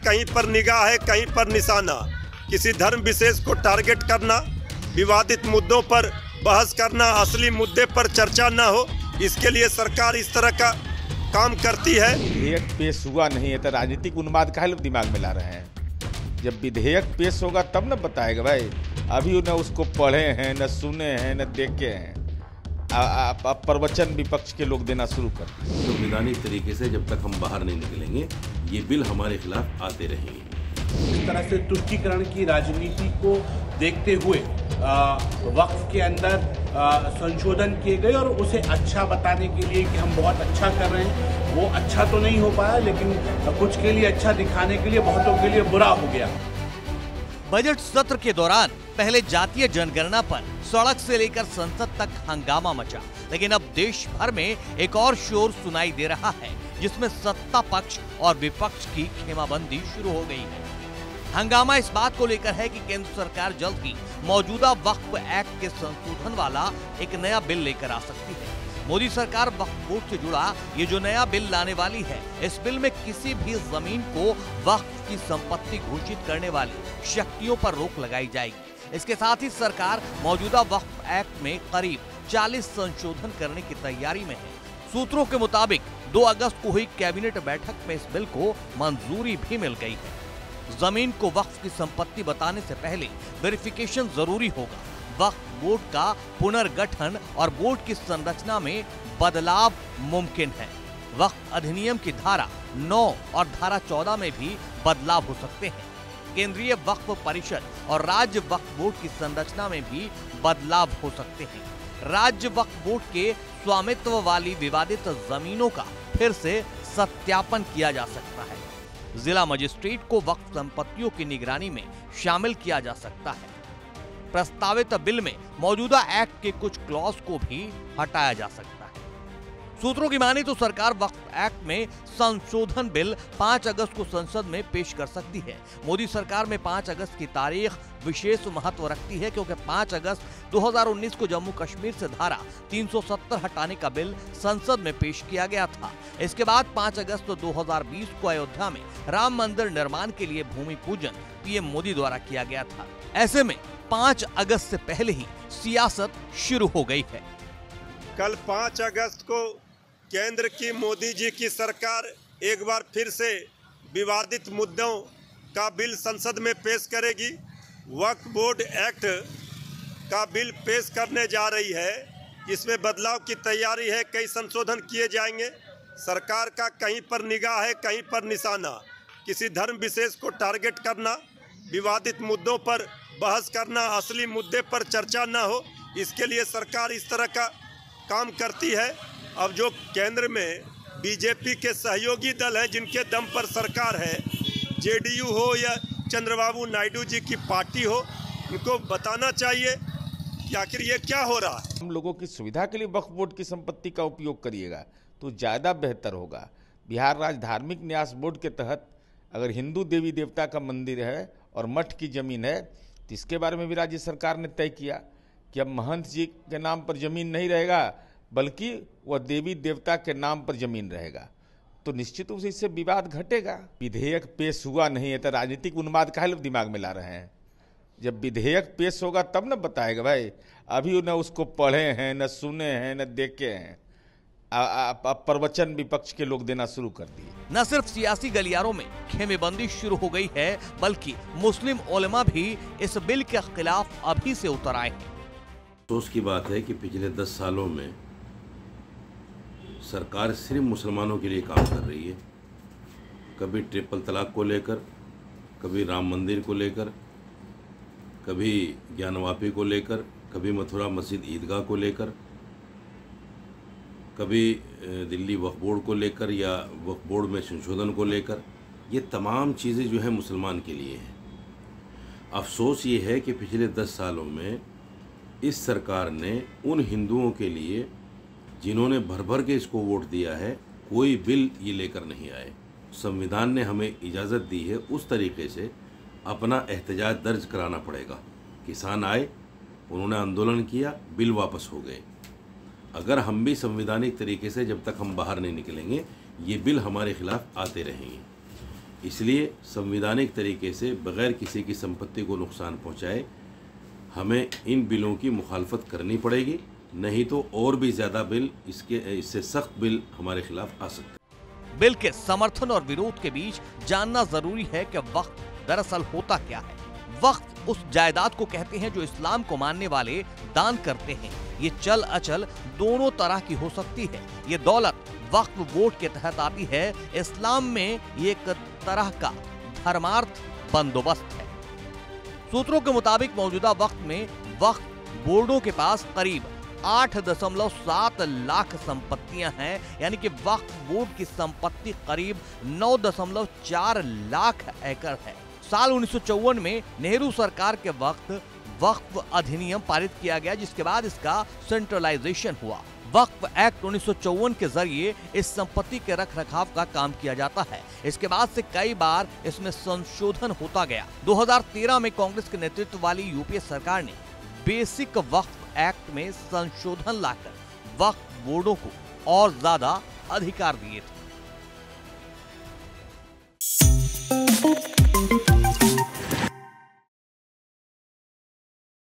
कहीं पर निगाह है, कहीं पर निशाना। किसी धर्म विशेष को टारगेट करना, विवादित मुद्दों पर बहस करना, असली मुद्दे पर चर्चा न हो, इसके लिए सरकार इस तरह का काम करती है। विधेयक पेश हुआ नहीं है तो राजनीतिक उन्माद काहे लोग दिमाग में ला रहे हैं? जब विधेयक पेश होगा तब न बताएगा भाई। अभी न उसको पढ़े हैं, न सुने हैं, न देखे हैं। अब प्रवचन विपक्ष के लोग देना शुरू कर। संवैधानिक तरीके से जब तक हम बाहर नहीं निकलेंगे, ये बिल हमारे खिलाफ आते रहेंगे। इस तरह से तुष्टीकरण की राजनीति को देखते हुए वक्फ के अंदर संशोधन किए गए और उसे अच्छा बताने के लिए कि हम बहुत अच्छा कर रहे हैं। वो अच्छा तो नहीं हो पाया, लेकिन कुछ के लिए अच्छा दिखाने के लिए बहुतों के लिए बुरा हो गया। बजट सत्र के दौरान पहले जातीय जनगणना पर सड़क से लेकर संसद तक हंगामा मचा, लेकिन अब देश भर में एक और शोर सुनाई दे रहा है, जिसमें सत्ता पक्ष और विपक्ष की खेमाबंदी शुरू हो गई है। हंगामा इस बात को लेकर है कि केंद्र सरकार जल्द ही मौजूदा वक्फ एक्ट के संशोधन वाला एक नया बिल लेकर आ सकती है। मोदी सरकार वक्फ बोर्ड से जुड़ा ये जो नया बिल लाने वाली है, इस बिल में किसी भी जमीन को वक्फ की संपत्ति घोषित करने वाली शक्तियों पर रोक लगाई जाएगी। इसके साथ ही सरकार मौजूदा वक्फ एक्ट में करीब 40 संशोधन करने की तैयारी में है। सूत्रों के मुताबिक 2 अगस्त को हुई कैबिनेट बैठक में इस बिल को मंजूरी भी मिल गई है। जमीन को वक्फ की संपत्ति बताने से पहले वेरिफिकेशन जरूरी होगा। वक्फ बोर्ड का पुनर्गठन और बोर्ड की संरचना में बदलाव मुमकिन है। वक्फ अधिनियम की धारा 9 और धारा 14 में भी बदलाव हो सकते हैं। केंद्रीय वक्फ परिषद और राज्य वक्फ बोर्ड की संरचना में भी बदलाव हो सकते हैं। राज्य वक्फ बोर्ड के स्वामित्व वाली विवादित जमीनों का फिर से सत्यापन किया जा सकता है। जिला मजिस्ट्रेट को वक्फ संपत्तियों की निगरानी में शामिल किया जा सकता है। प्रस्तावित बिल में मौजूदा एक्ट के कुछ क्लॉज को भी हटाया जा सकता है। सूत्रों की माने तो सरकार वक्फ एक्ट में संशोधन बिल 5 अगस्त को संसद में पेश कर सकती है। मोदी सरकार में 5 अगस्त की तारीख विशेष महत्व रखती है, क्योंकि 5 अगस्त 2019 को जम्मू कश्मीर से धारा 370 हटाने का बिल संसद में पेश किया गया था। इसके बाद 5 अगस्त 2020 को अयोध्या में राम मंदिर निर्माण के लिए भूमि पूजन पीएम मोदी द्वारा किया गया था। ऐसे में 5 अगस्त से पहले ही सियासत शुरू हो गई है। कल 5 अगस्त को केंद्र की मोदी जी की सरकार एक बार फिर से विवादित मुद्दों का बिल संसद में पेश करेगी। वक्फ बोर्ड एक्ट का बिल पेश करने जा रही है। इसमें बदलाव की तैयारी है, कई संशोधन किए जाएंगे। सरकार का कहीं पर निगाह है, कहीं पर निशाना। किसी धर्म विशेष को टारगेट करना, विवादित मुद्दों पर बहस करना, असली मुद्दे पर चर्चा न हो, इसके लिए सरकार इस तरह का काम करती है। अब जो केंद्र में बीजेपी के सहयोगी दल हैं, जिनके दम पर सरकार है, जेडीयू हो या चंद्रबाबू नायडू जी की पार्टी हो, उनको बताना चाहिए कि आखिर ये क्या हो रहा है। हम लोगों की सुविधा के लिए वक्फ बोर्ड की संपत्ति का उपयोग करिएगा तो ज़्यादा बेहतर होगा। बिहार राज्य धार्मिक न्यास बोर्ड के तहत अगर हिंदू देवी देवता का मंदिर है और मठ की जमीन है, तो इसके बारे में भी राज्य सरकार ने तय किया कि अब महंत जी के नाम पर जमीन नहीं रहेगा, बल्कि वह देवी देवता के नाम पर जमीन रहेगा। तो निश्चित रूप से इससे विवाद घटेगा। विधेयक पेश हुआ नहीं है तो राजनीतिक उन्माद काहे लोग दिमाग में ला रहे हैं? जब विधेयक पेश होगा तब न बताएगा भाई। अभी न उसको पढ़े हैं, न सुने हैं, न देखे हैं। अब प्रवचन विपक्ष के लोग देना शुरू कर दिए। न सिर्फ सियासी गलियारों में खेमेबंदी शुरू हो गई है, बल्कि मुस्लिम उलेमा भी इस बिल के खिलाफ अभी से उतर आए हैं। अफसोस की बात है कि पिछले 10 सालों में सरकार सिर्फ मुसलमानों के लिए काम कर रही है। कभी ट्रिपल तलाक को लेकर, कभी राम मंदिर को लेकर, कभी ज्ञानवापी को लेकर, कभी मथुरा मस्जिद ईदगाह को लेकर, कभी दिल्ली वक्फ बोर्ड को लेकर या वक्फ बोर्ड में संशोधन को लेकर। ये तमाम चीज़ें जो है मुसलमान के लिए हैं। अफसोस ये है कि पिछले 10 सालों में इस सरकार ने उन हिंदुओं के लिए जिन्होंने भर भर के इसको वोट दिया है, कोई बिल ये लेकर नहीं आए। संविधान ने हमें इजाज़त दी है, उस तरीके से अपना एहतजाज दर्ज कराना पड़ेगा। किसान आए, उन्होंने आंदोलन किया, बिल वापस हो गए। अगर हम भी संवैधानिक तरीके से जब तक हम बाहर नहीं निकलेंगे, ये बिल हमारे खिलाफ आते रहेंगे। इसलिए संवैधानिक तरीके से बग़ैर किसी की संपत्ति को नुकसान पहुंचाए हमें इन बिलों की मुखालफत करनी पड़ेगी, नहीं तो और भी ज़्यादा बिल इससे सख्त बिल हमारे खिलाफ आ सकते हैं। बिल के समर्थन और विरोध के बीच जानना जरूरी है कि वक्फ दरअसल होता क्या है। वक्फ उस जायदाद को कहते हैं जो इस्लाम को मानने वाले दान करते हैं। ये चल अचल दोनों तरह की हो सकती है। ये दौलत वक्फ बोर्ड के तहत आती है। इस्लाम में ये एक तरह का धर्मार्थ बंदोबस्त है। सूत्रों के मुताबिक मौजूदा वक्त में वक्फ बोर्डों के पास करीब 8.7 लाख संपत्तियां हैं, यानी कि वक्फ बोर्ड की संपत्ति करीब 9.4 लाख एकड़ है। साल 1954 में नेहरू सरकार के वक्त वक्फ अधिनियम पारित किया गया, जिसके बाद इसका सेंट्रलाइजेशन हुआ। वक्फ एक्ट 1954 के जरिए इस संपत्ति के रख रखाव का काम किया जाता है। इसके बाद से कई बार इसमें संशोधन होता गया। 2013 में कांग्रेस के नेतृत्व वाली यूपीए सरकार ने बेसिक वक्फ एक्ट में संशोधन लाकर वक्फ बोर्डों को और ज्यादा अधिकार दिए थे।